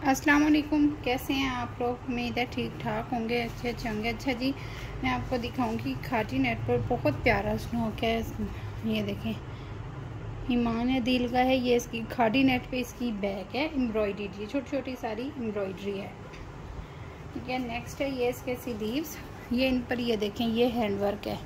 अस्सलाम वालेकुम। कैसे हैं आप लोग? उम्मीद है ठीक ठाक होंगे, अच्छे होंगे। अच्छा जी, मैं आपको दिखाऊंगी खाटी नेट पर बहुत प्यारा स्नोक है। ये देखें, ईमान है दिल का है। ये इसकी खाटी नेट पे इसकी बैक है एम्ब्रॉयडरी, छोटी छोटी सारी एम्ब्रॉयडरी है। ठीक है, नेक्स्ट है ये इसके स्लीव्स। ये इन पर ये देखें, ये हैंडवर्क है।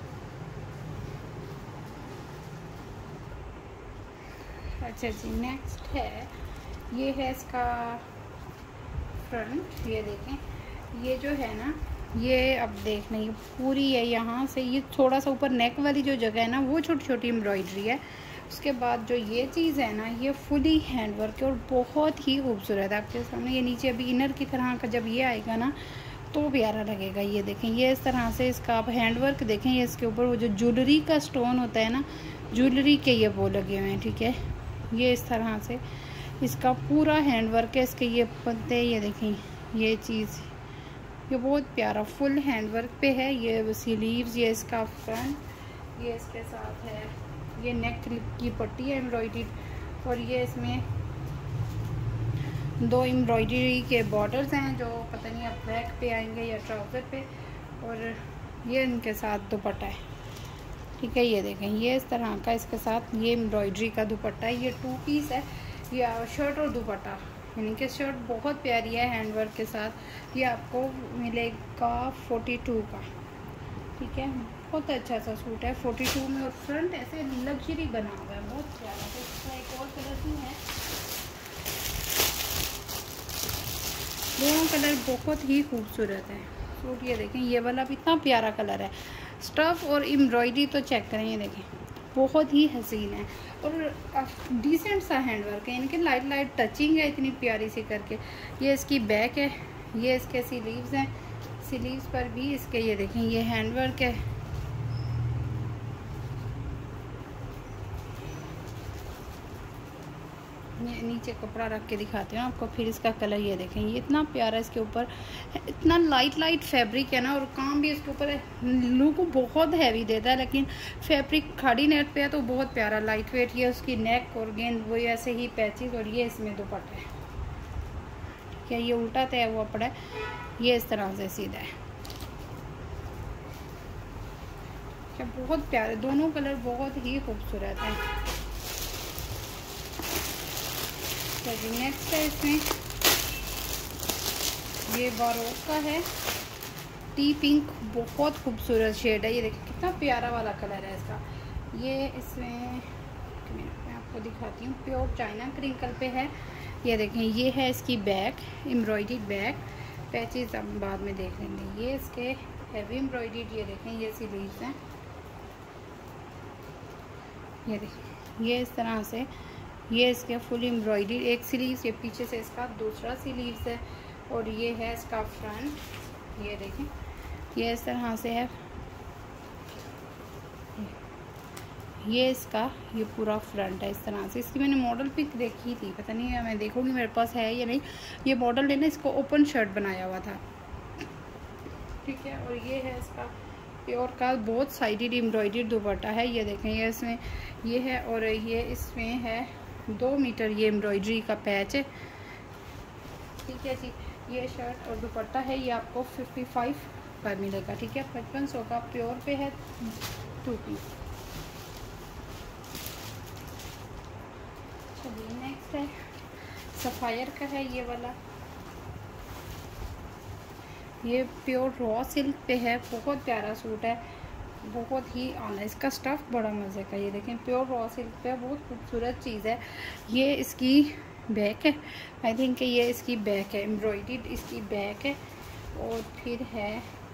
अच्छा जी, नेक्स्ट है ये है इसका फ्रंट। ये देखें, ये जो है ना, ये अब देख लें, पूरी है यहाँ से। ये थोड़ा सा ऊपर नेक वाली जो जगह है ना, वो छोटी छोटी एम्ब्रॉयडरी है। उसके बाद जो ये चीज़ है ना, ये फुली हैंडवर्क है और बहुत ही खूबसूरत है। आपके सामने ये नीचे अभी इनर की तरह का जब ये आएगा ना, तो प्यारा लगेगा। ये देखें, ये इस तरह से इसका आप हैंडवर्क देखें। ये इसके ऊपर वो जो ज्वेलरी का स्टोन होता है ना, ज्वेलरी के ये वो लगे हुए हैं। ठीक है, ये इस तरह से इसका पूरा हैंडवर्क है। इसके ये पत्ते, ये देखें, ये चीज़, ये बहुत प्यारा फुल हैंडवर्क पे है। ये स्लीव्स, ये इसका फ्रंट, ये इसके साथ है ये नेक की पट्टी है एम्ब्रॉयडरी, और ये इसमें 2 एम्ब्रॉयडरी के बॉर्डर्स हैं जो पता नहीं अब बैक पे आएंगे या ट्राउज़र पे। और ये इनके साथ दुपट्टा है। ठीक है, ये देखें, ये इस तरह का इसके साथ ये एम्ब्रॉयडरी का दुपट्टा है। ये 2 पीस है, ये शर्ट और दुपट्टा, यानी कि शर्ट बहुत प्यारी है हैंडवर्क के साथ। ये आपको मिलेगा 42 का। ठीक है, बहुत अच्छा सा सूट है 42 में, और फ्रंट ऐसे लग्जरी बना हुआ है, बहुत प्यारा। तो इसका एक और कलर भी है। दोनों कलर बहुत ही खूबसूरत है सूट। ये देखें, ये वाला भी इतना प्यारा कलर है। स्टफ़ और एम्ब्रॉयडरी तो चेक करें, ये देखें, बहुत ही हसीन है और डिसेंट सा हैंडवर्क है। इनके लाइट लाइट टचिंग है इतनी प्यारी सी करके। ये इसकी बैक है, ये इसके स्लीव्स हैं। स्लीव्स पर भी इसके ये देखें, ये हैंडवर्क है। ये नीचे कपड़ा रख के दिखाते हैं आपको, फिर इसका कलर ये देखें, ये इतना प्यारा इसके ऊपर, इतना लाइट लाइट फैब्रिक है ना, और काम भी इसके ऊपर लुक बहुत हैवी देता है, लेकिन फैब्रिक खाड़ी नेट पे है तो बहुत प्यारा लाइट वेट। ये उसकी नेक और गेंद वो ऐसे ही पैचेस, और ये इसमें दुपट्टा है। ठीक है, ये उल्टा तय हुआ पड़ा है, ये इस तरह से सीधा है। क्या बहुत प्यारे, दोनों कलर बहुत ही खूबसूरत है। नेक्स्ट है इसमें ये बारोक का है, टी पिंक, बहुत खूबसूरत शेड है। ये देखिए कितना प्यारा वाला कलर है इसका। ये इसमें मैं आपको दिखाती हूँ, प्योर चाइना क्रिंकल पे है। ये देखें, ये है इसकी बैक, एम्ब्रॉयडरी बैक, पैचेस अब बाद में देख लेंगे। ये इसके हैवी एम्ब्रॉयडरी, ये देखें, ये स्लीव्स हैं। ये देखें, ये इस तरह से ये इसके फुल एम्ब्रॉयडरी, एक स्लीव्स, ये पीछे से इसका दूसरा स्लीव्स है, और ये है इसका फ्रंट। ये देखें, ये इस तरह से है। ये इसका ये पूरा फ्रंट है इस तरह से। इसकी मैंने मॉडल पिक देखी थी, पता नहीं है, मैं देखूंगी मेरे पास है या नहीं। ये मॉडल ने ना इसको ओपन शर्ट बनाया हुआ था। ठीक है, और ये है इसका प्योर का बहुत साइडेड एम्ब्रॉयडरी दुपट्टा है। ये देखें, ये इसमें ये है, और ये इसमें है 2 मीटर ये एम्ब्रॉयडरी का पैच है। ठीक है जी, ये शर्ट और दुपट्टा है, ये आपको 55 पर मिलेगा। ठीक है, 5500 का प्योर पे है, 2 पीस। चलिए नेक्स्ट है सफ़ायर का है, ये वाला, ये प्योर रॉ सिल्क पे है, बहुत प्यारा सूट है, बहुत ही आना। इसका स्टफ़ बड़ा मज़े का। ये देखें, प्योर रॉ सिल्क पे, बहुत खूबसूरत चीज़ है। ये इसकी बैक है, आई थिंक ये इसकी बैक है, एम्ब्रॉयडर्ड इसकी बैक है। और फिर है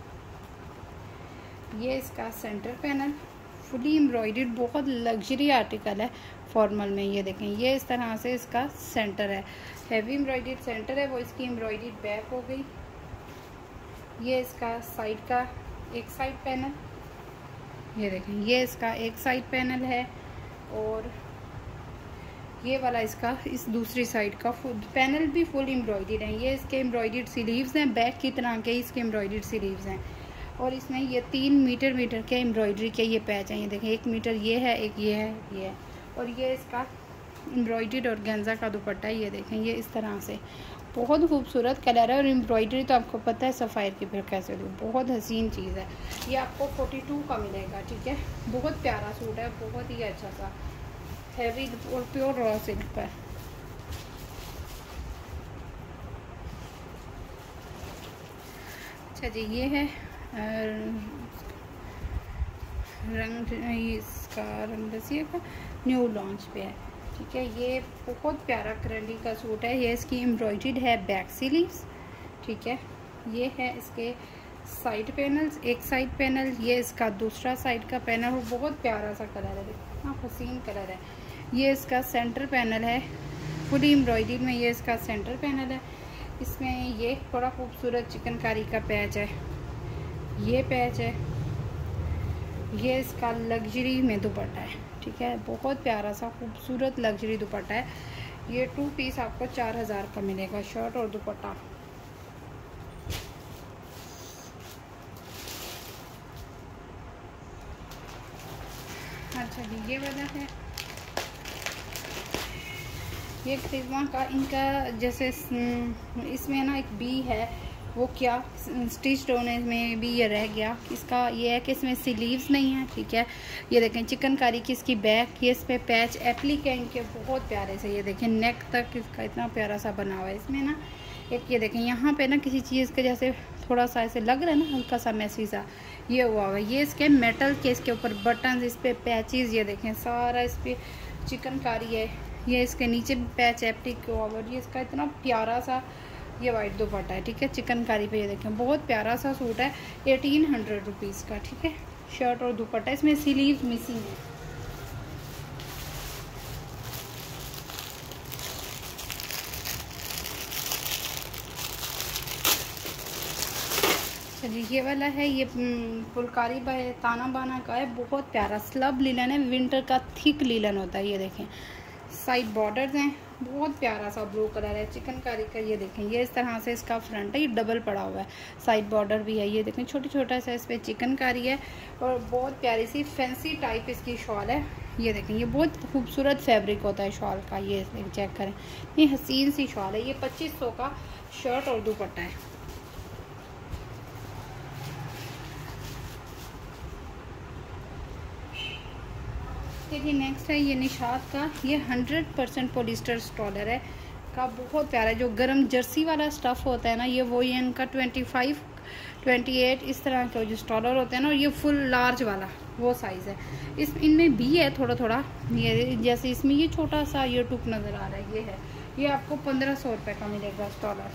ये इसका सेंटर पैनल, फुली एम्ब्रॉयडर्ड, बहुत लग्जरी आर्टिकल है फॉर्मल में। ये देखें, ये इस तरह से इसका सेंटर है, हैवी एम्ब्रॉयडर्ड सेंटर है, वो इसकी एम्ब्रॉयडर्ड बैक हो गई। ये इसका साइड का एक साइड पैनल, ये देखें, ये इसका एक साइड पैनल है, और ये वाला इसका इस दूसरी साइड का पैनल भी फुल एम्ब्रॉयडर्ड है। ये इसके एम्ब्रॉयडर्ड स्लीव्स हैं, बैक की तरह के इसके एम्ब्रॉयडर्ड स्लीव्स हैं। और इसमें ये 3 मीटर के एम्ब्रॉयडरी के ये पैच हैं। ये देखें, 1 मीटर ये है, एक ये है, ये है, और ये इसका एम्ब्रॉयडर्ड ऑर्गेन्जा का दुपट्टा है। ये देखें, ये इस तरह से बहुत खूबसूरत कलर है और एम्ब्रॉयडरी तो आपको पता है सफ़ायर की फिर कैसे दूँ, बहुत हसीन चीज़ है। ये आपको 42 का मिलेगा, ठीक है। बहुत प्यारा सूट है, बहुत ही अच्छा सा हैवी और प्योर रॉ सिल्क पर। अच्छा जी, ये है रंग, इसका रंग रसिया का न्यू लॉन्च पे है, ठीक है। ये बहुत प्यारा करली का सूट है। ये इसकी एम्ब्रॉयडर्ड है बैक स्लीव्स, ठीक है। ये है इसके साइड पैनल्स, एक साइड पैनल, ये इसका दूसरा साइड का पैनल और बहुत प्यारा सा कलर है, देखो हसीन कलर है। ये इसका सेंटर पैनल है, फुली एम्ब्रॉयडर्ड में ये इसका सेंटर पैनल है। इसमें ये बड़ा खूबसूरत चिकनकारी का पैच है, ये पैच है। ये इसका लग्जरी में दुपट्टा है, ठीक है। बहुत प्यारा सा खूबसूरत लग्जरी दुपट्टा है। ये 2 पीस आपको 4000 का मिलेगा, शर्ट और दुपट्टा। अच्छा जी, ये वाला है, ये क्रिस्मा का, इनका जैसे इसमें ना एक बी है, वो क्या स्टिच होने में भी ये रह गया। इसका ये है कि इसमें स्लीव्स नहीं है, ठीक है। ये देखें चिकनकारी की इसकी बैक, ये इस पे पैच एप्लीकेंट के बहुत प्यारे से, ये देखें नेक तक इसका इतना प्यारा सा बना हुआ है। इसमें ना एक ये देखें यहाँ पे ना किसी चीज़ के जैसे थोड़ा सा ऐसे लग रहा है ना, हल्का सा मैसी सा ये हुआ हुआ है। ये इसके मेटल के इसके ऊपर बटन, इस पर पैचेस, ये देखें सारा इस पर चिकनकारी है। ये इसके नीचे भी पैच एप्लिक के ओवर, ये इसका इतना प्यारा सा ये वाइट दुपट्टा है, ठीक है। चिकनकारी पे ये देखें बहुत प्यारा सा सूट है, 1800 रुपीज़ का, ठीक है। शर्ट और दुपट्टा, इसमें स्लीव्स मिसिंग है। चलिए, ये वाला है, ये फुलकारी ताना बाना का है, बहुत प्यारा स्लब लीलन है, विंटर का थिक लीलन होता है। ये देखें साइड बॉर्डर्स हैं, बहुत प्यारा सा ब्लू कलर है चिकनकारी का। ये देखें ये इस तरह से इसका फ्रंट है, ये डबल पड़ा हुआ है, साइड बॉर्डर भी है। ये देखें छोटा छोटा सा इस पर चिकनकारी है और बहुत प्यारी सी फैंसी टाइप इसकी शॉल है। ये देखें ये बहुत खूबसूरत फैब्रिक होता है शॉल का, ये चेक करें, ये हसीन सी शॉल है। ये 2500 का शर्ट और दुपट्टा है। देखिए नेक्स्ट है ये निशात का, ये 100% पॉलिस्टर स्टॉलर है का, बहुत प्यारा है। जो गर्म जर्सी वाला स्टफ़ होता है ना, ये वो ये इनका 25, 28 इस तरह के जो स्टॉलर होते हैं ना, और ये फुल लार्ज वाला वो साइज़ है। इस इनमें भी है थोड़ा थोड़ा, ये जैसे इसमें ये छोटा सा ये टुक नज़र आ रहा है, ये है। ये आपको 1500 रुपये का मिलेगा स्टॉलर।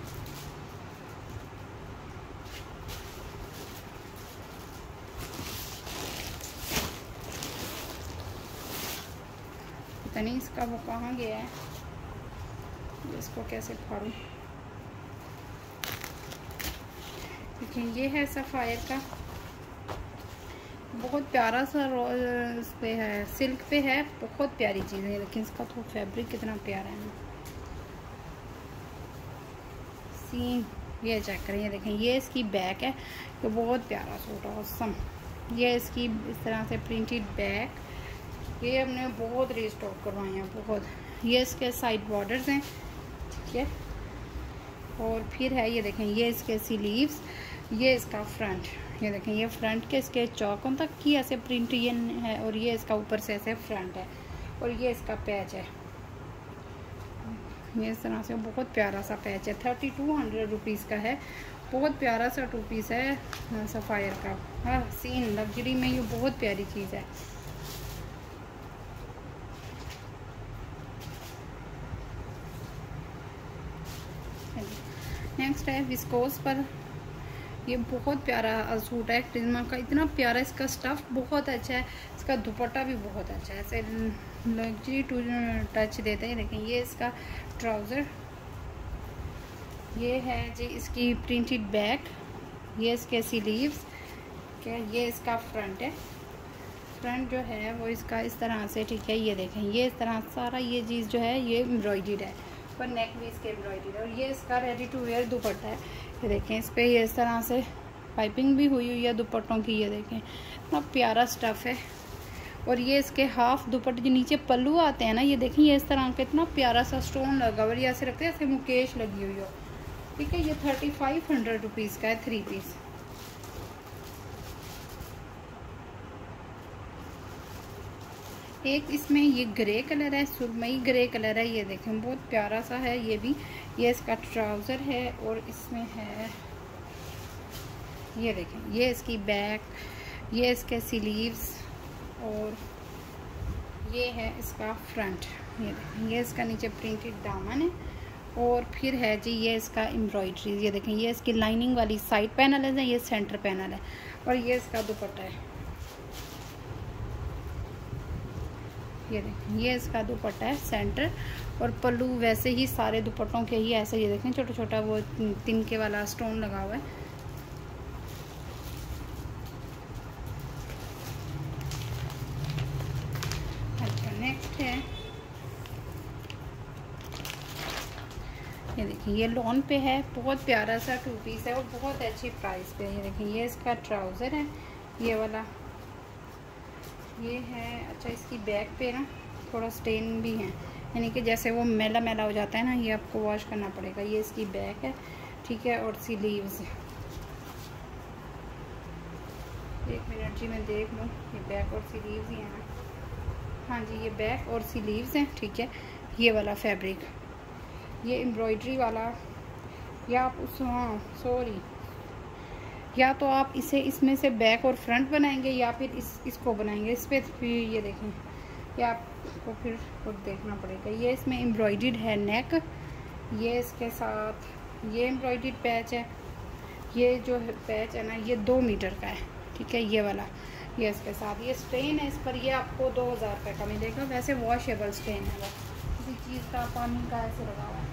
पता नहीं इसका वो कहाँ गया है, इसको कैसे फाड़ूं। देखिए ये है सफ़ायर का, बहुत प्यारा सा इस पे है, सिल्क पे है, बहुत प्यारी चीज़ है। लेकिन इसका तो फैब्रिक कितना प्यारा है ना, सीन ये चेक करें। ये देखें ये इसकी बैक है, ये बहुत प्यारा सूट है, ऑसम। ये इसकी इस तरह से प्रिंटेड बैक, ये हमने बहुत रीस्टॉक करवाए हैं बहुत। ये इसके साइड बॉर्डर्स हैं, ठीक है। और फिर है ये देखें ये इसके स्लीव्स, ये इसका फ्रंट, ये देखें ये फ्रंट के इसके चौकों तक की ऐसे प्रिंट ये है, और ये इसका ऊपर से ऐसे फ्रंट है, और ये इसका पैच है। ये इस तरह से बहुत प्यारा सा पैच है, 3200 रुपीज़ का है। बहुत प्यारा सा 2 पीस है सफ़ायर का, हाँ सीन लग्जरी में ये बहुत प्यारी चीज़ है। नेक्स्ट है विस्कोस पर, ये बहुत प्यारा सूट है क्रिस्मा का, इतना प्यारा इसका स्टफ़ बहुत अच्छा है, इसका दुपट्टा भी बहुत अच्छा है, ऐसे लग्जरी टच देते हैं। लेकिन ये इसका ट्राउज़र, ये है जी इसकी प्रिंटेड बैक, ये इसके स्लीव्स, क्या ये इसका फ्रंट है। फ्रंट जो है वो इसका इस तरह से, ठीक है। ये देखें ये इस तरह सारा ये चीज़ जो है ये एम्ब्रॉयडर्ड है, पर नेक भी इसके एम्ब्रॉयडर्ड है। और ये इसका रेडी टू वेयर दुपट्टा है, ये देखें इस पर ये इस तरह से पाइपिंग भी हुई हुई है दुपट्टों की। ये देखें इतना प्यारा स्टफ़ है, और ये इसके हाफ दुपट्टे जो नीचे पल्लू आते हैं ना, ये देखें ये इस तरह का इतना प्यारा सा स्टोन लगा हुआ है, ऐसे लगता है जैसे मुकेश लगी हुई हो। ठीक है, ये 3500 रुपीज़ का है 3 पीस। एक इसमें ये ग्रे कलर है, सुरमई ग्रे कलर है, ये देखें बहुत प्यारा सा है ये भी। ये इसका ट्राउज़र है और इसमें है ये देखें, ये इसकी बैक, ये इसके स्लीव्स और ये है इसका फ्रंट। ये देखें, ये इसका नीचे प्रिंटेड दामन है और फिर है जी ये इसका एम्ब्रॉयडरी। ये देखें, ये इसकी लाइनिंग वाली साइड पैनल है, ये सेंटर पैनल है और ये इसका दुपट्टा है। ये देखें, ये इसका दुपट्टा है सेंटर और पल्लू वैसे ही सारे दुपट्टों के ही ऐसे। ये देखें छोटा छोटा वो तिनके वाला स्टोन लगा हुआ है। अच्छा, नेक्स्ट है ये देखिए, ये लॉन पे है, बहुत प्यारा सा 2 पीस है और बहुत अच्छी प्राइस पे है। ये देखिए, ये इसका ट्राउज़र है ये वाला, ये है। अच्छा, इसकी बैक पे ना थोड़ा स्टेन भी है, यानी कि जैसे वो मैला मैला हो जाता है ना, ये आपको वॉश करना पड़ेगा। ये इसकी बैक है, ठीक है, और स्लीव्स। एक मिनट जी मैं देख लूँ, ये बैक और स्लीव्स ही है ना। हाँ जी, ये बैक और स्लीव्स हैं, ठीक है। ये वाला फैब्रिक, ये एम्ब्रॉयडरी वाला, या आप उस सॉरी, या तो आप इसे इसमें से बैक और फ्रंट बनाएंगे या फिर इसको बनाएंगे। इस पर फिर ये देखें, ये आपको फिर खुद देखना पड़ेगा। ये इसमें एम्ब्रॉयडर्ड है नेक, ये इसके साथ ये एम्ब्रॉयडर्ड पैच है। ये जो है पैच है ना, ये 2 मीटर का है, ठीक है, ये वाला। ये इसके साथ ये स्टेन है इस पर, ये आपको 2000 रुपये का मिलेगा। वैसे वॉशेबल स्टेन है, वो किसी चीज़ का पानी का ऐसे लगा हुआ है।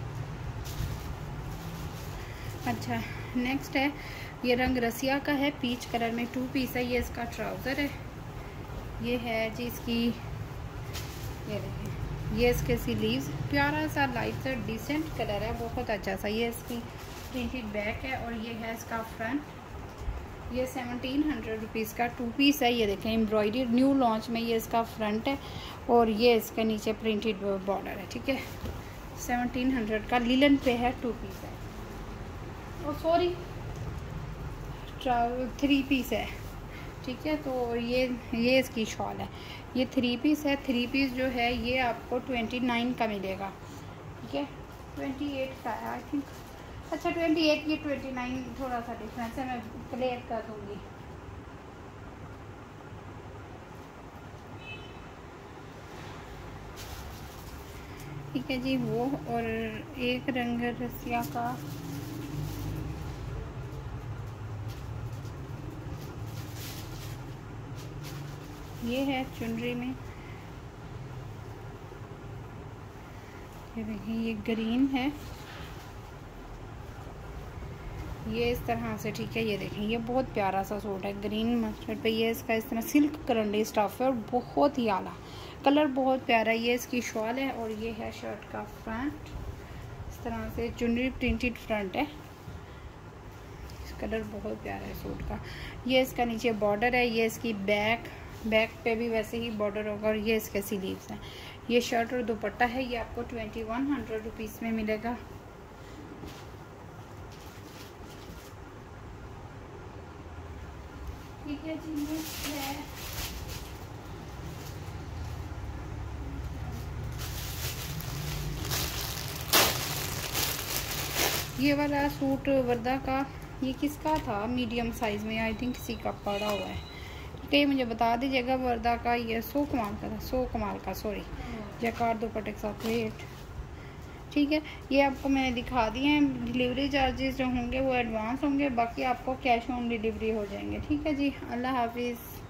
अच्छा, नेक्स्ट है ये रंग रसिया का है, पीच कलर में 2 पीस है। ये इसका ट्राउज़र है, ये है जी इसकी, ये देखें, ये इसके स्लीव्स, प्यारा सा लाइट सा डिसेंट कलर है, बहुत अच्छा सा। ये इसकी प्रिंटेड बैक है और ये है इसका फ्रंट। ये 1700 रुपीज़ का 2 पीस है। ये देखें, एम्ब्रॉयडरी न्यू लॉन्च में ये इसका फ्रंट है और ये इसके नीचे प्रिंटेड बॉर्डर है, ठीक है। 1700 का लिलन पे है, 2 पीस है। ओ सॉरी, 3 पीस है, ठीक है। तो ये इसकी शॉल है, ये 3 पीस है। 3 पीस जो है ये आपको 29 का मिलेगा, ठीक है। 28 का है आई थिंक। अच्छा 28, ये 29 थोड़ा सा डिफरेंस है, मैं क्लियर कर दूँगी। ठीक है जी, वो और एक रंग रसिया का ये है चुनरी में, ये देखिए, ये ग्रीन है, ये इस तरह से, ठीक है। ये देखें, ये बहुत प्यारा सा सूट है, ग्रीन मस्टर्ड पे। ये इसका इस तरह सिल्क करंडी स्टफ है और बहुत ही आला कलर, बहुत प्यारा। ये इसकी शॉल है और ये है शर्ट का फ्रंट। इस तरह से चुनरी प्रिंटेड फ्रंट है, कलर बहुत प्यारा है सूट का। ये इसका नीचे बॉर्डर है, ये इसकी बैक पे भी वैसे ही बॉर्डर होगा और ये इसके स्लीव्स हैं। ये शर्ट और दुपट्टा है, ये आपको 2100 रुपीज़ में मिलेगा। ठीक है जी, नेक्स्ट है ये वाला सूट वर्दा का। ये किसका था? मीडियम साइज़ में, आई थिंक किसी का पड़ा हुआ है, ठीक है। ये मुझे बता दीजिएगा वर्दा का। ये 100 कमाल का था, 100 कमाल का, सॉरी, जैकार्ड दुपट्टे के साथ वेट, ठीक है। ये आपको मैंने दिखा दिए हैं। डिलीवरी चार्जेस जो होंगे वो एडवांस होंगे, बाकी आपको कैश ऑन डिलीवरी हो जाएंगे, ठीक है जी। अल्लाह हाफिज़।